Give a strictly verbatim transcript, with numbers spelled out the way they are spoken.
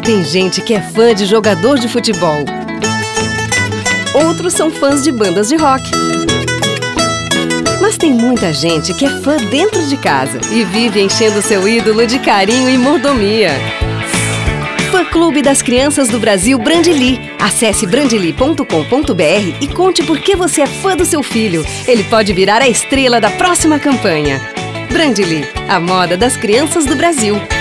Tem gente que é fã de jogador de futebol. Outros são fãs de bandas de rock. Mas tem muita gente que é fã dentro de casa e vive enchendo seu ídolo de carinho e mordomia. Fã-clube das crianças do Brasil Brandly. Acesse brandly ponto com ponto br e conte por que você é fã do seu filho. Ele pode virar a estrela da próxima campanha. Brandly, a moda das crianças do Brasil.